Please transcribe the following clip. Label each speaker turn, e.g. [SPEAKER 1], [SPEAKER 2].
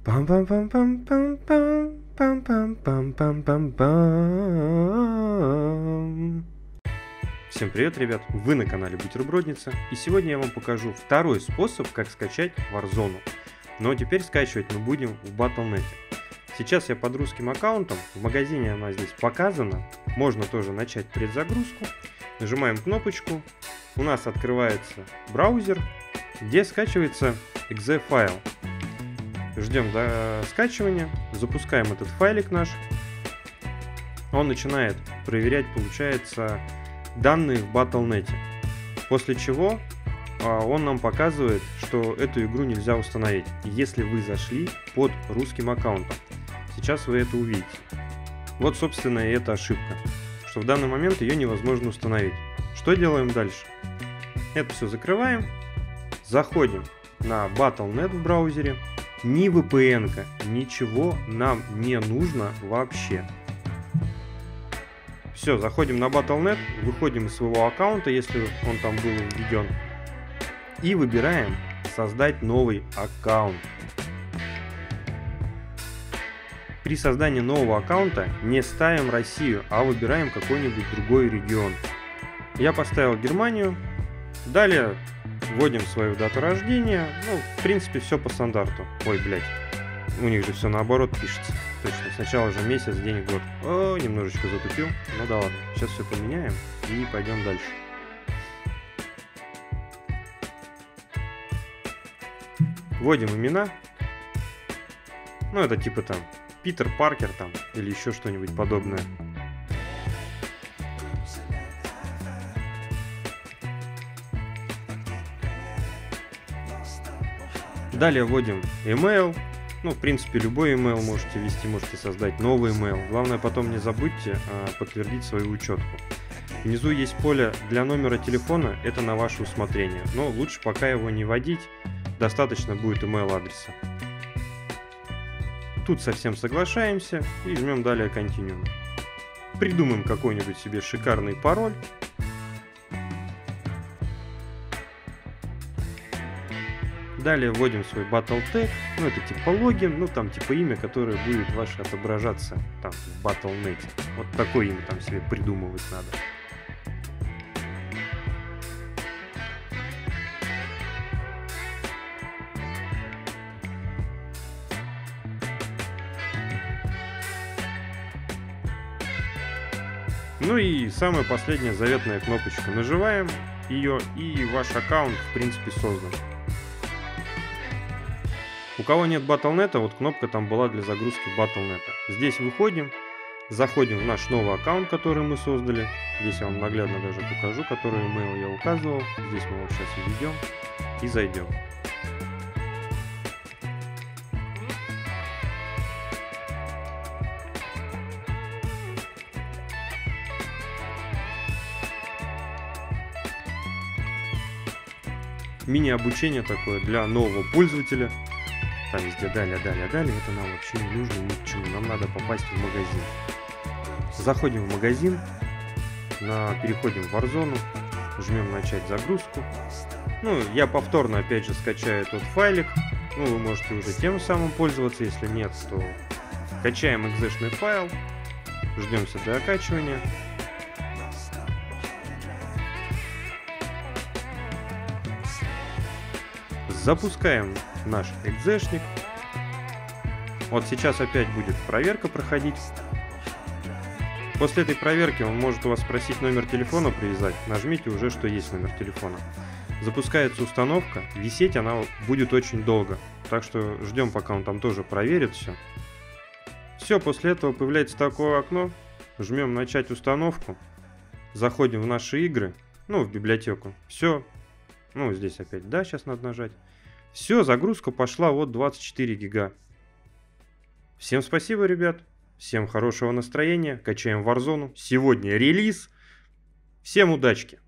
[SPEAKER 1] пам пам пам пам пам пам пам пам пам пам пам. Всем привет, ребят! Вы на канале Бутербродница, и сегодня я вам покажу второй способ, как скачать Warzone. Но теперь скачивать мы будем в Battle.net. Сейчас я под русским аккаунтом, в магазине она здесь показана, можно тоже начать предзагрузку. Нажимаем кнопочку, у нас открывается браузер, где скачивается .exe файл. Ждем до скачивания, запускаем этот файлик наш. Он начинает проверять, получается, данные в Battle.net. После чего он нам показывает, что эту игру нельзя установить, если вы зашли под русским аккаунтом. Сейчас вы это увидите. Вот, собственно, и эта ошибка, что в данный момент ее невозможно установить. Что делаем дальше? Это все закрываем, заходим на Battle.net в браузере. Ни VPN-ка, ничего нам не нужно вообще. Все, заходим на Battle.net, выходим из своего аккаунта, если он там был введен, и выбираем «Создать новый аккаунт». При создании нового аккаунта не ставим Россию, а выбираем какой-нибудь другой регион. Я поставил Германию. Далее вводим свою дату рождения. Ну, в принципе, все по стандарту. Ой, блядь. У них же все наоборот пишется. Точно. Сначала же месяц, день, год. О, немножечко затупил. Ну да ладно. Сейчас все поменяем и пойдем дальше. Вводим имена. Ну, это типа там Питер Паркер там или еще что-нибудь подобное. Далее вводим email. Ну, в принципе, любой email можете ввести, можете создать новый email. Главное, потом не забудьте подтвердить свою учетку. Внизу есть поле для номера телефона, это на ваше усмотрение. Но лучше пока его не вводить, достаточно будет email адреса. Тут совсем соглашаемся и жмем далее Continue. Придумаем какой-нибудь себе шикарный пароль. Далее вводим свой Battle Tag, ну это типа логин, ну там типа имя, которое будет ваше отображаться там в Battle.net. Вот такое имя там себе придумывать надо. Ну и самая последняя заветная кнопочка. Нажимаем ее, и ваш аккаунт в принципе создан. У кого нет Battle.net, вот кнопка там была для загрузки Battle.net. Здесь выходим, заходим в наш новый аккаунт, который мы создали. Здесь я вам наглядно даже покажу, который email я указывал. Здесь мы его сейчас введем и зайдем. Мини-обучение такое для нового пользователя. Там везде далее. Это нам вообще не нужно ни к чему. Нам надо попасть в магазин. Заходим в магазин, переходим в Warzone, жмем начать загрузку. Ну, я повторно опять же скачаю тот файлик. Ну, вы можете уже тем самым пользоваться. Если нет, то качаем .exe-шный файл, ждемся до окачивания. Запускаем наш .exe-шник. Вот сейчас опять будет проверка проходить. После этой проверки он может у вас спросить номер телефона привязать. Нажмите уже, что есть номер телефона. Запускается установка. Висеть она будет очень долго. Так что ждем, пока он там тоже проверит все. Все, после этого появляется такое окно. Жмем начать установку. Заходим в наши игры. Ну, в библиотеку. Все. Ну, здесь опять, да, сейчас надо нажать. Все, загрузка пошла, вот 24 гига. Всем спасибо, ребят. Всем хорошего настроения. Качаем Warzone. Сегодня релиз. Всем удачки.